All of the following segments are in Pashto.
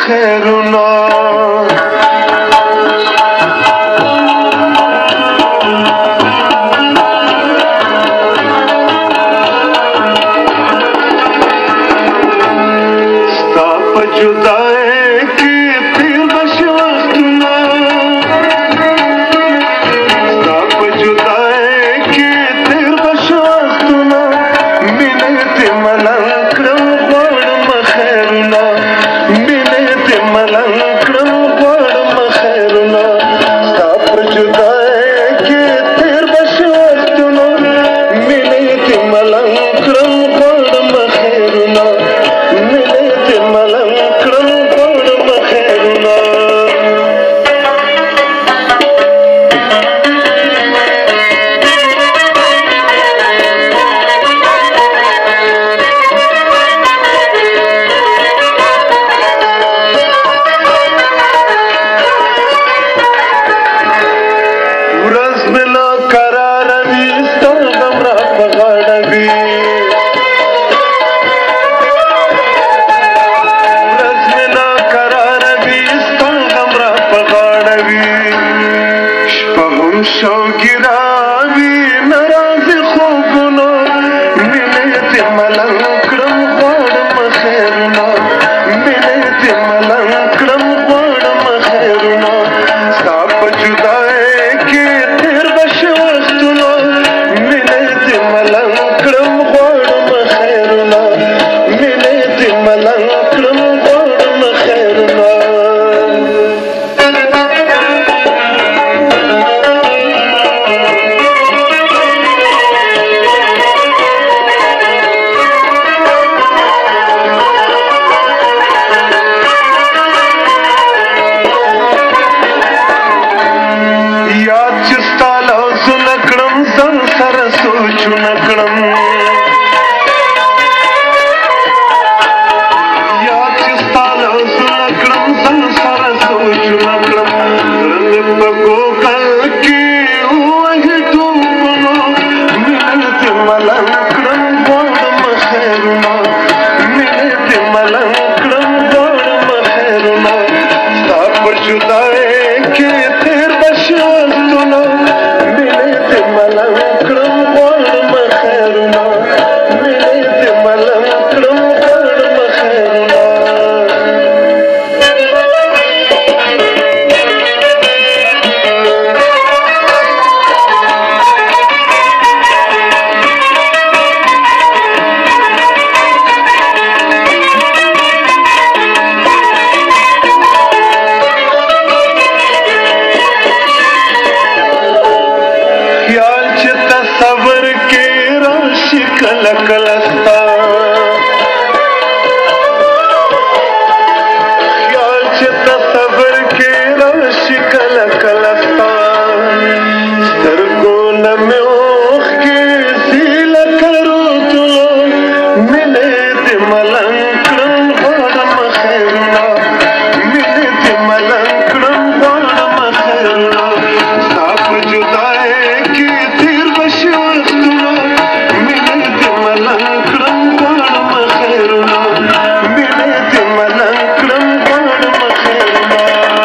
خیرنا ستا په جدای کې تیر بش وختونه ستا په جدای کې تیر بش وختونه مینې ته ملنګ کړم غواړم خیرونه مینې ته ملنګ کړم غواړم خیرونه ستا په جدای کې تیر بش وختونه مینې ته ملنګ کړم غواړم خیرونه مینې ته ملنګ کړم غواړم خیرونه ورځ مې ناقراره وي ستا غم را په غاړه وي ورځ مې ناقراره وي ستا غم را په غاړه وي شپه هم شوګیره وي ناراضي خوبونه مینې ته ملنګ کړم غواړم خیرونه مینې ته ملنګ کړم غواړم خیرونه ستا په جدای کې تیر بش وختونه مینې ته ملنګ کړم غواړم خیرونه مینې ته ملنګ کړم غواړم خیرونه یاد چې ستا لاسونه کړم ځان سره سوچونه کړم یاد چې ستا لاسونه کړم ځان سره سوچونه کړم زړه مې په ګوګل کې ووهي ټوپونه مینې ته ملنګ کړم غواړم خیرونه مینې ته ملنګ کړم غواړم خیرونه ستا په جدای کې تیر بش وختونه مینې ته ملنګ کړم غواړم خیرونه مینې ته ملنګ کړم غواړم خیرونه خیال چې تصور کې راشي کله کله ستا خیال چې تصور کې راشي کله کله ستا سترګو نه مې اوښکې ځي لکه روتونه مینې ته ملنګ کړم غواړم خیرونه مینې ته ملنګ کړم غواړم خیرونه ستا په جدای کې تیر بش وختونه مینې ته ملنګ کړم غواړم خیرونه مینې ته ملنګ کړم غواړم خیرونه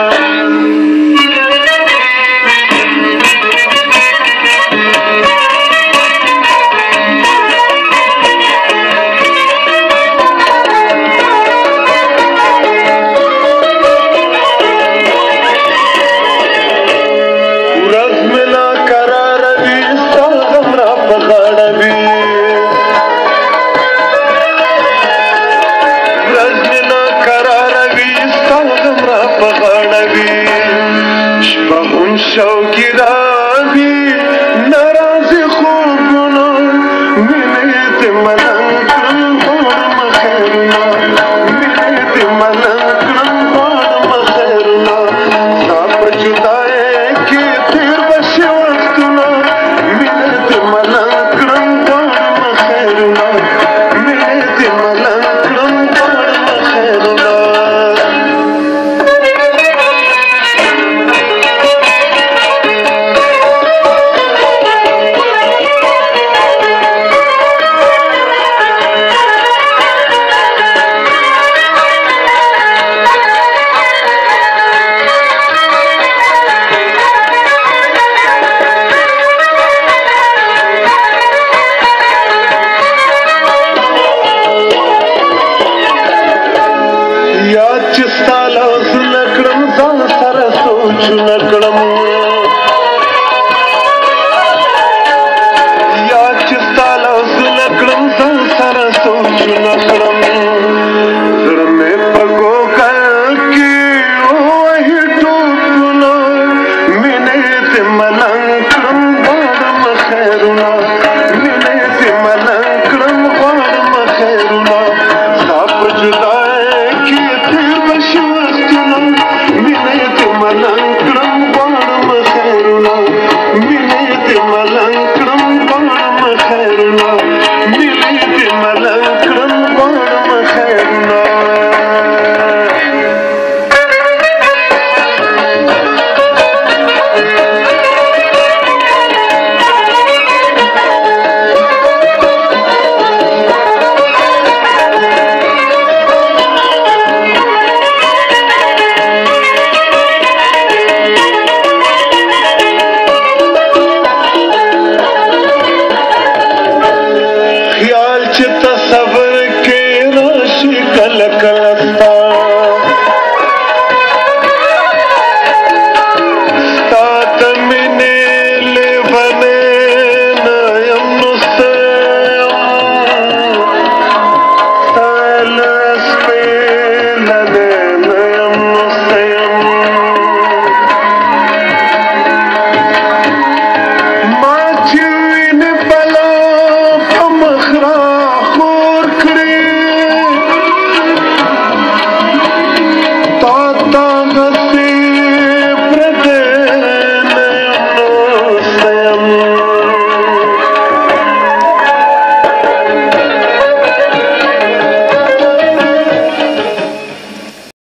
ورځ مې ناقراره وي ستا غم را په غاړه وي ورځ مې ناقراره وي ستا غم را په غاړه وي شپه هم شوګیره وي ناراضي خوبونه مینې ته ملنګ کړم غواړم خیرونه مینې ته ملنګ کړم غواړم خیرونه ستا په جدای کې تیر بش وختونه مینې ته ملنګ کړم غواړم خیرونه مینې ته ملنګ کړم غواړم خیرونه سوچونه کړم